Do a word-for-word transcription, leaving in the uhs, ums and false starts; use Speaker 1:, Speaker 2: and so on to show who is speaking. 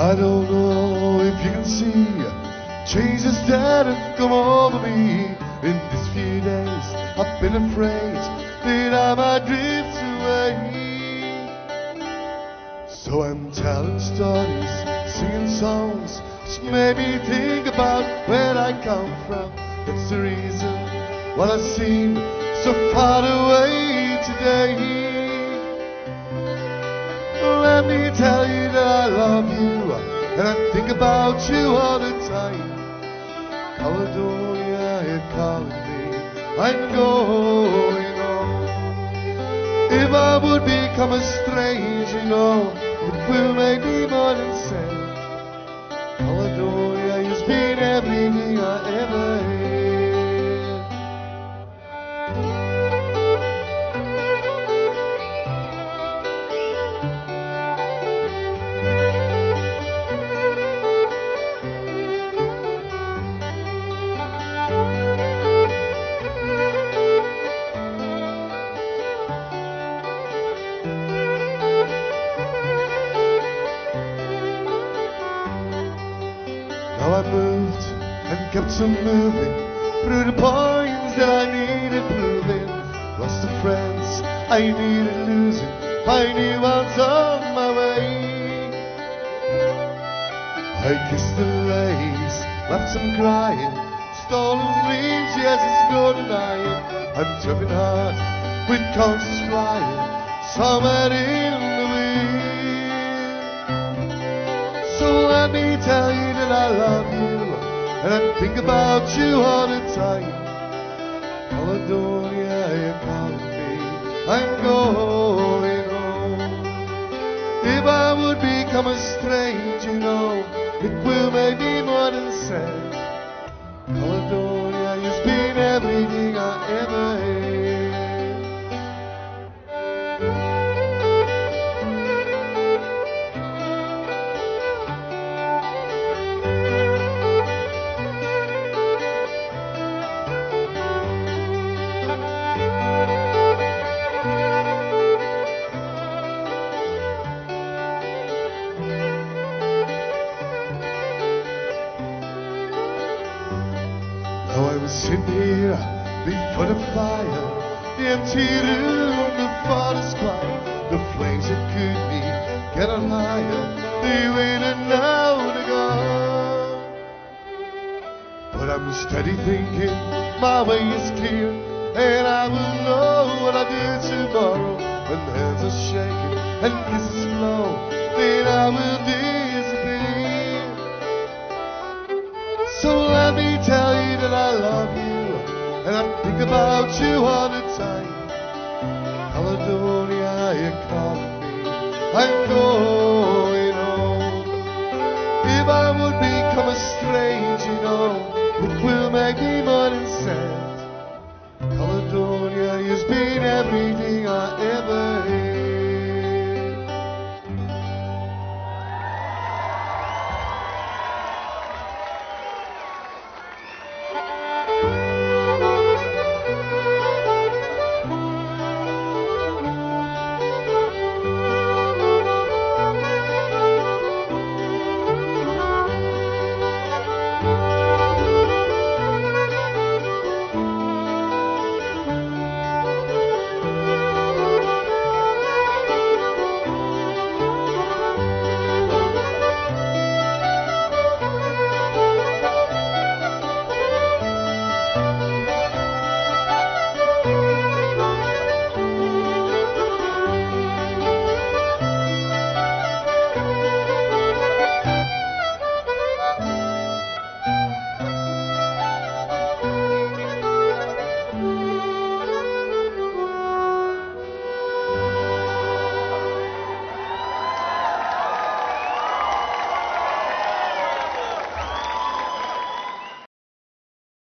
Speaker 1: I don't know if you can see changes that have come over me. In these few days I've been afraid that I might drift away. So I'm telling stories, singing songs, which made me think about where I come from. That's the reason why I seem so far away today. Let me tell you that I love you, and I think about you all the time. Caledonia, you're calling me, I'm going home. If I would become a stranger, you know, it will make me more than sad. Caledonia, you've been everything I ever had. Now I moved and kept on moving through the points that I needed proving. Lost the friends I needed losing, I knew I was on my way. I kissed the lace, left some crying, stolen dreams, yes it's no denying. I'm driving hard with conscience flying, somewhere in the wind. So let me tell you that I love you, and I think about you all the time. Caledonia, you're calling me, I'm going home. If I would become a stranger, you know, it will make me more than sad. Caledonia, you've been everything I ever had. Now I was sitting here before the fire, the empty room, the forest quiet. The flames that could be get on higher, they waited now to go. But I'm steady thinking, my way is clear, and I will know what I do tomorrow. When hands are shaking and kisses flow, then I will disappear. So let me tell you that I love you, and I think about you all the time. Caledonia, you're calling me, I'm going home. If I would become a stranger, you know, it will make me more than sad. Caledonia, you've been everything I ever